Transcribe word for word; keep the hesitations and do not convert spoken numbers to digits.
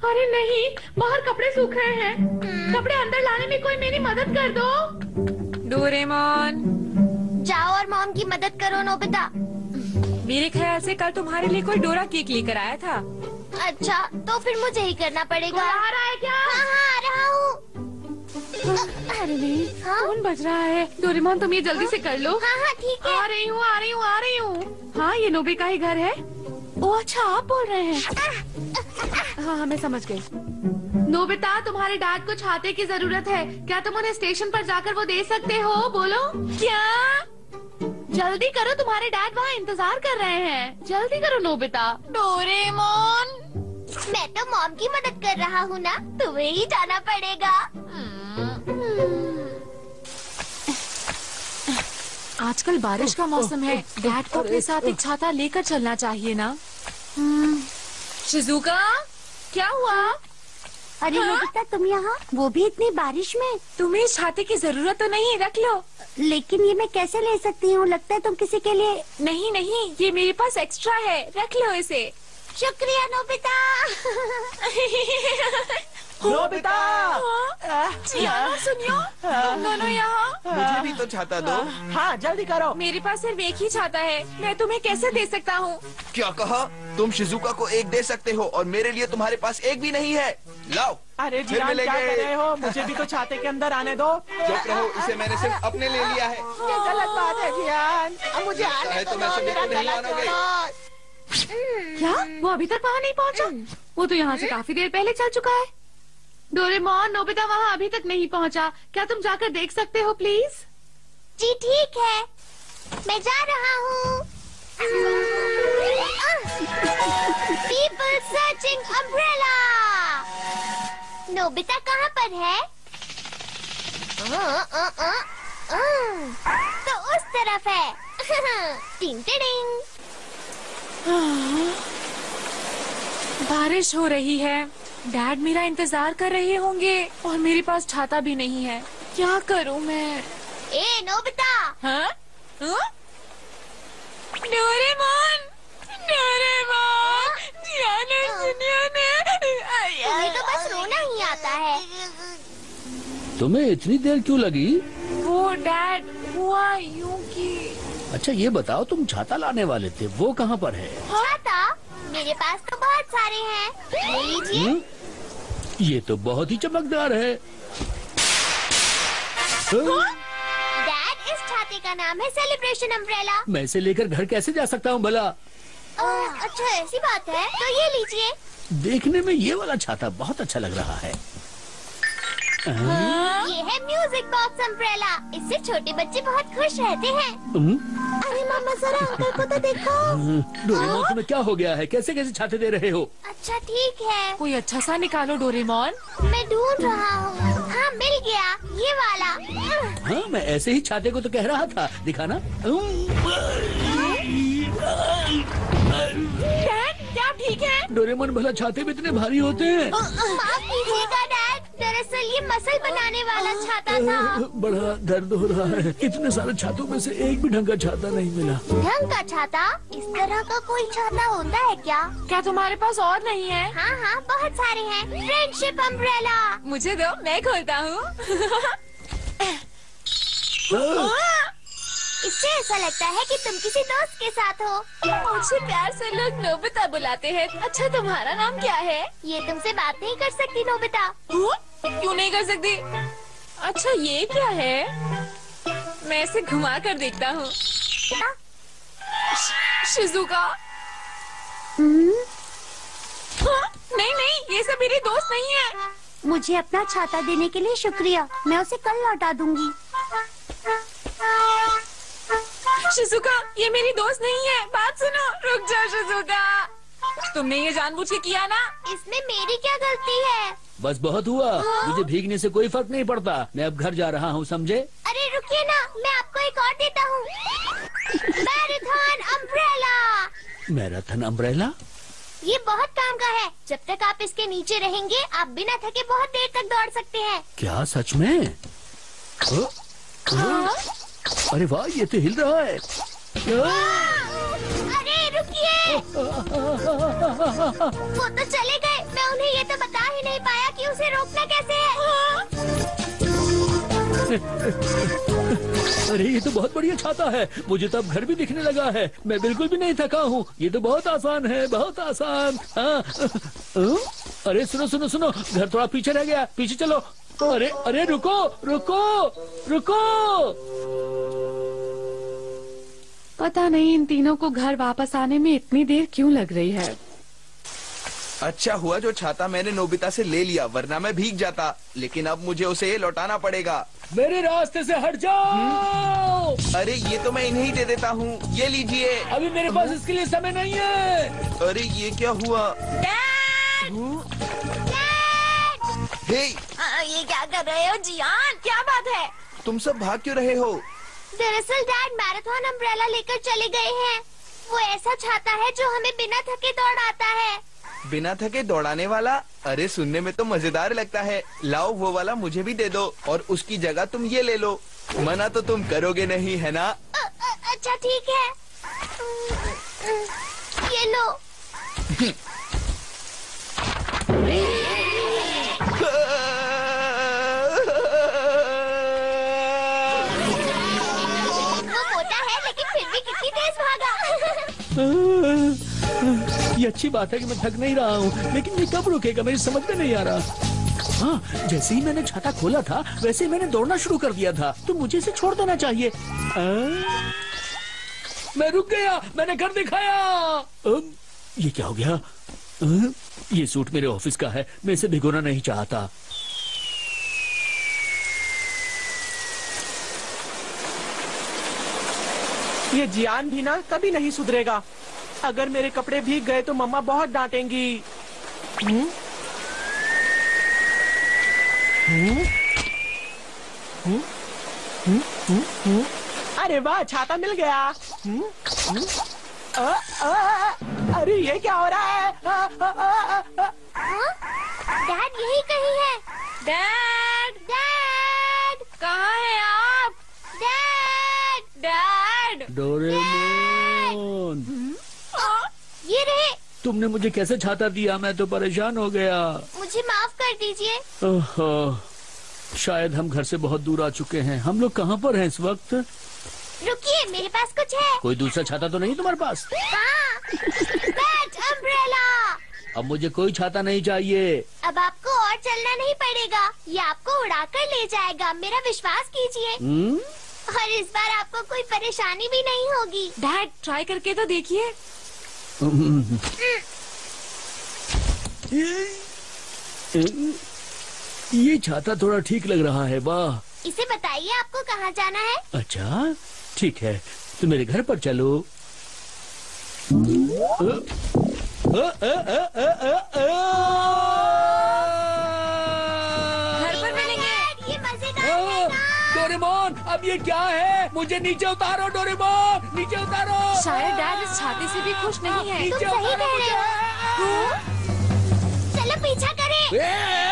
अरे नहीं, बाहर कपड़े सूख रहे हैं। कपड़े अंदर लाने में कोई मेरी मदद कर दो। डोरेमोन, जाओ और मॉम की मदद करो नोबिता। मेरे ख्याल से कल तुम्हारे लिए कोई डोरा केक लेकर आया था। अच्छा, तो फिर मुझे ही करना पड़ेगा। आ रहा है क्या? हाँ हाँ आ रहा हूँ। अरे नहीं, हाँ? फोन बज रहा है। डोरेमोन तुम ये जल्दी से कर लो। हाँ हाँ ठीक है। आ रही हूँ आ रही हूँ आ रही हूँ। हाँ, ये नोबे का ही घर है। ओ अच्छा, आप बोल रहे हैं। हाँ हाँ मैं समझ गई। नोबिता, तुम्हारे डैड को छाते की जरूरत है। क्या तुम उन्हें स्टेशन पर जाकर वो दे सकते हो? बोलो। क्या? जल्दी करो, तुम्हारे डैड वहाँ इंतजार कर रहे हैं। जल्दी करो नोबिता। डोरेमोन, मैं तो मॉम की मदद कर रहा हूँ ना, तुम्हें ही जाना पड़ेगा। आजकल बारिश का मौसम है। डैड को अपने साथ एक छाता लेकर चलना चाहिए ना। शिजुका, क्या हुआ? अरे नोबिता, तुम यहाँ, वो भी इतनी बारिश में। तुम्हें इस छाते की जरूरत तो नहीं, रख लो। लेकिन ये मैं कैसे ले सकती हूँ? लगता है तुम किसी के लिए। नहीं नहीं, ये मेरे पास एक्स्ट्रा है, रख लो इसे। शुक्रिया नोबिता। नोबिता, जियाना, सुनियो, तुम दोनों यहाँ। मुझे भी तो छाता दो। हाँ जल्दी करो। मेरे पास सिर्फ एक ही छाता है, मैं तुम्हें कैसे दे सकता हूँ? क्या कहा? तुम शिजुका को एक दे सकते हो और मेरे लिए तुम्हारे पास एक भी नहीं है। लाओ। अरे फिर जियान, क्या मिलेंगे। कर रहे हो? मुझे भी तो छाते के अंदर आने दो। चुप रहो, इसे मैंने सिर्फ अपने ले लिया है। ये गलत बात है जियान, अब मुझे आने है तो तो दो, मैं से मेरा बिल्कुल नहीं गला मानोगे। छोड़ो। क्या वो अभी तक वहाँ नहीं पहुँचा? वो तो यहाँ से काफी देर पहले चल चुका है। डोरेमोन, नोबिता वहाँ अभी तक नहीं पहुँचा। क्या तुम जाकर देख सकते हो प्लीज? जी ठीक है, मैं जा रहा हूँ। People searching umbrella. नोबिता कहाँ पर है? आ, आ, आ, आ, तो उस तरफ है। टिंग टिडिंग। बारिश हो रही है, डैड मेरा इंतजार कर रहे होंगे और मेरे पास छाता भी नहीं है। क्या करूं मैं? ए नोबिता। हाँ? हाँ? डोरेमोन, डोरेमोन, जियाना, जियाना। तुम्हें तो बस रोना ही आता है। तुम्हें इतनी देर क्यों लगी? वो डैड हुआ यूं कि। अच्छा ये बताओ, तुम छाता लाने वाले थे, वो कहाँ पर है? छाता? मेरे पास तो बहुत सारे हैं, ले लीजिए। हुँ? ये तो बहुत ही चमकदार है। डैड, इस छाते का नाम है सेलिब्रेशन अम्ब्रेला। मैं इसे लेकर घर कैसे जा सकता हूँ भला? अच्छा ऐसी बात है, तो ये लीजिए। देखने में ये वाला छाता बहुत अच्छा लग रहा है। ये है म्यूजिक बॉक्स अम्ब्रेला, इससे छोटे बच्चे बहुत खुश रहते हैं। हुँ? अरे मामा जरा अंकल को तो देखो। डोरेमोन, तुम्हें क्या हो गया है? कैसे कैसे छाते दे रहे हो? अच्छा ठीक है, कोई अच्छा सा निकालो डोरेमोन। मैं ढूंढ रहा हूँ। हाँ मिल गया, ये वाला। हाँ मैं ऐसे ही छाते को तो कह रहा था, दिखाना। डैड, क्या ठीक है? डोरेमोन, भला छाते भी इतने भारी होते हैं? माफ कीजिएगा डैड, दरअसल ये मसल बनाने वाला छाता था। बड़ा दर्द हो रहा है। इतने सारे छातों में से एक भी ढंग का छाता नहीं मिला। ढंग का छाता? इस तरह का कोई छाता होता है क्या? क्या तुम्हारे पास और नहीं है? हाँ हाँ बहुत सारे हैं। Friendship umbrella. मुझे दो, मैं खोलता हूँ। इससे ऐसा लगता है कि तुम किसी दोस्त के साथ हो। मुझे प्यार से लोग नोबिता बुलाते हैं। अच्छा तुम्हारा नाम क्या है? ये तुमसे बात नहीं कर सकती नोबिता। हुँ? क्यों नहीं कर सकती? अच्छा ये क्या है? मैं इसे घुमा कर देखता हूँ। शिजुका। हाँ? नहीं नहीं, ये सब मेरी दोस्त नहीं है। मुझे अपना छाता देने के लिए शुक्रिया, मैं उसे कल लौटा दूंगी। शिजुका, ये मेरी दोस्त नहीं है, बात सुनो। रुक जाओ शिजुका, तुमने ये जानबूझ के किया ना? इसमें मेरी क्या गलती है? बस बहुत हुआ, मुझे भीगने से कोई फर्क नहीं पड़ता। मैं अब घर जा रहा हूँ, समझे? अरे रुकिए ना, मैं आपको एक और देता हूँ। Marathon umbrella. Marathon umbrella? ये बहुत काम का है। जब तक आप इसके नीचे रहेंगे, आप बिना थके बहुत देर तक दौड़ सकते हैं। क्या सच में? ओ, ओ, अरे वाह, ये तो हिल रहा है। अरे रुकिए। वो तो चले गए, मैं उन्हें ये तो बता ही नहीं पाया कि उसे रोकना कैसे है। अरे ये तो बहुत बढ़िया छाता है, मुझे तो अब घर भी दिखने लगा है। मैं बिल्कुल भी नहीं थका हूँ, ये तो बहुत आसान है, बहुत आसान। हाँ। अरे सुनो सुनो सुनो, घर थोड़ा पीछे रह गया, पीछे चलो। अरे अरे रुको रुको रुको। पता नहीं इन तीनों को घर वापस आने में इतनी देर क्यों लग रही है। अच्छा हुआ जो छाता मैंने नोबिता से ले लिया, वरना मैं भीग जाता। लेकिन अब मुझे उसे लौटाना पड़ेगा। मेरे रास्ते से हट जाओ। अरे ये तो मैं इन्हें ही दे देता हूँ, ये लीजिए। अभी मेरे पास इसके लिए समय नहीं है। अरे ये क्या हुआ? हे, आ, ये क्या कर रहे हो जियान, क्या बात है? तुम सब भाग क्यों रहे हो? दरअसल डैड मैराथन अम्ब्रेला लेकर चले गए हैं। वो ऐसा छाता है जो हमें बिना थके दौड़ाता है। बिना थके दौड़ाने वाला? अरे सुनने में तो मजेदार लगता है। लाओ वो वाला मुझे भी दे दो और उसकी जगह तुम ये ले लो। मना तो तुम करोगे नहीं, है ना? अ, अ, अच्छा ठीक है, ये लो। वो मोटा है लेकिन फिर भी कितनी तेज भागा। ये अच्छी बात है कि मैं थक नहीं रहा हूँ, लेकिन ये कब रुकेगा मेरी समझ में नहीं आ रहा। हाँ, जैसे ही मैंने छाता खोला था वैसे ही मैंने दौड़ना शुरू कर दिया था, तो मुझे इसे छोड़ देना चाहिए। आ? मैं रुक गया, मैंने घर दिखाया। आ? ये क्या हो गया? आ? ये सूट मेरे ऑफिस का है, मैं इसे भिगोना नहीं चाहता। ये जियान भी ना कभी नहीं सुधरेगा। अगर मेरे कपड़े भीग गए तो मम्मा बहुत डांटेंगी। हम्म? हम्म? हम्म? हम्म? हम्म? हम्म? अरे वाह, छाता मिल गया। हम्म? हम्म? अ, अ, अरे ये क्या हो रहा है? अ, अ, अ, अ, अ, हाँ? डैड यही कहीं है। डैड, डैड, कहाँ है आप? डैड, डैड, डोरेमोन, ये रहे। तुमने मुझे कैसे छाता दिया? मैं तो परेशान हो गया। मुझे माफ कर दीजिए। ओहो, शायद हम घर से बहुत दूर आ चुके हैं। हम लोग कहाँ पर हैं इस वक्त? रुकिए, मेरे पास कुछ है। कोई दूसरा छाता तो नहीं तुम्हारे पास? हाँ, बैट अम्ब्रेला। अब मुझे कोई छाता नहीं चाहिए। अब आपको और चलना नहीं पड़ेगा, ये आपको उड़ाकर ले जाएगा। मेरा विश्वास कीजिए। हम्म? और इस बार आपको कोई परेशानी भी नहीं होगी। डैड ट्राई करके तो देखिए। ये छाता थोड़ा ठीक लग रहा है। वाह, इसे बताइए आपको कहाँ जाना है। अच्छा ठीक है, तो मेरे घर पर चलो। अ, अ, अ, अ, अ, अ, अ। घर पर मिलेंगे। ये मजेदार है अ, ना? डोरेमोन, अब ये क्या है? मुझे नीचे उतारो डोरेमोन, नीचे उतारो। शायद डैड इस छाते से भी खुश नहीं है। नीचे तुम सही उतारो कह रहे मुझे। हो। चलो पीछा करें। ए,